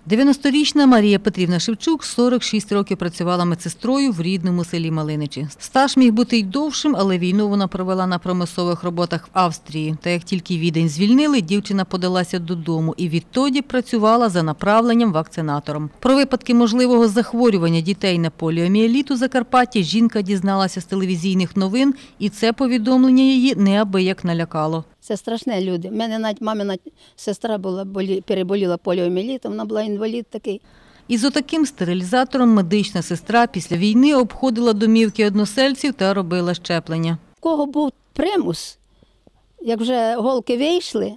90-річна Марія Петрівна Шевчук 46 років працювала медсестрою в рідному селі Малиничі. Стаж міг бути й довшим, але війну вона провела на промислових роботах в Австрії. Та як тільки Відень звільнили, дівчина подалася додому і відтоді працювала за направленням вакцинатором. Про випадки можливого захворювання дітей на поліомієліт у Закарпатті жінка дізналася з телевізійних новин, і це повідомлення її неабияк налякало. Це страшне люди. У мене навіть мамина сестра переболіла поліомієлітом, вона була інвалід такий. Із отаким стерилізатором медична сестра після війни обходила домівки односельців та робила щеплення. У кого був примус, як вже голки вийшли,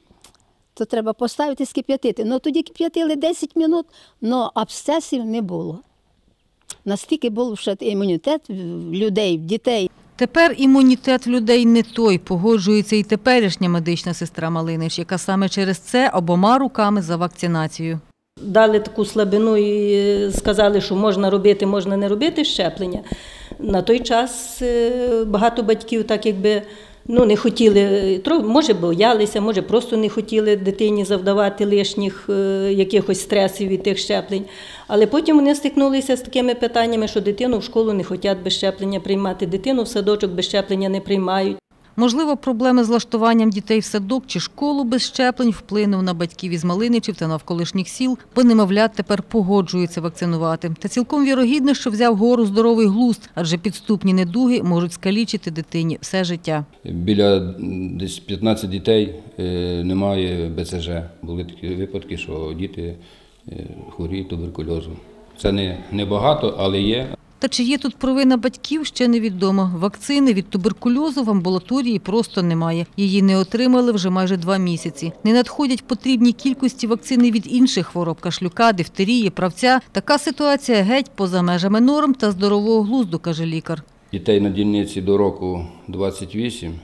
то треба поставити скип'ятити. Ну тоді кип'ятили 10 хвилин, але абсцесів не було. Настільки був ще імунітет людей, дітей. Тепер імунітет в людей не той, погоджується і теперішня медична сестра Малинич, яка саме через це обома руками за вакцинацію. Дали таку слабину і сказали, що можна робити, можна не робити щеплення. На той час багато батьків так якби не хотіли, може боялися, може просто не хотіли дитині завдавати лишніх якихось стресів від тих щеплень. Але потім вони стикнулися з такими питаннями, що дитину в школу не хочуть без щеплення приймати, дитину в садочок без щеплення не приймають. Можливо, проблеми з влаштуванням дітей в садок чи школу без щеплень вплинув на батьків із Малиничів та навколишніх сіл, бо немовлят тепер погоджуються вакцинувати. Та цілком вірогідно, що взяв гору здоровий глузд, адже підступні недуги можуть скалічити дитині все життя. Біля десь 15 дітей немає БЦЖ. Були такі випадки, що діти хворіють туберкульозом. Це не багато, але є. Та чи є тут провина батьків, ще невідомо. Вакцини від туберкульозу в амбулаторії просто немає. Її не отримали вже майже 2 місяці. Не надходять потрібні кількості вакцини від інших хвороб – кашлюка, дифтерії, правця. Така ситуація геть поза межами норм та здорового глузду, каже лікар. Дітей на дільниці до року 28,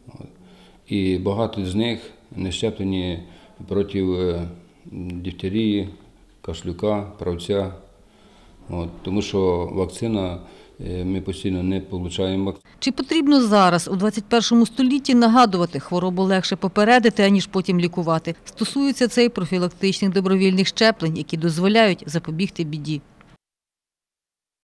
і багато з них не щеплені проти дифтерії, кашлюка, правця. Тому що вакцина, ми постійно не отримуємо. Чи потрібно зараз, у 21 столітті, нагадувати, хворобу легше попередити, аніж потім лікувати? Стосується це і профілактичних добровільних щеплень, які дозволяють запобігти біді.